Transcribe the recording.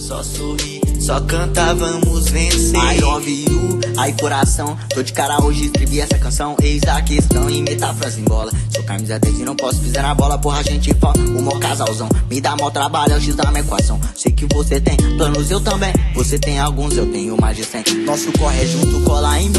só sorrir, só cantar, vamos vencer. I love you, ai coração, tô de cara hoje, escrevi essa canção. Eis a questão, imita a frase em bola. Sou camisa 10 e não posso pisar na bola, porra, a gente fala, o mó casalzão. Me dá mó trabalho, é o X da minha equação. Sei que você tem planos, eu também. Você tem alguns, eu tenho mais de 100. Nosso corre é junto, cola em mim.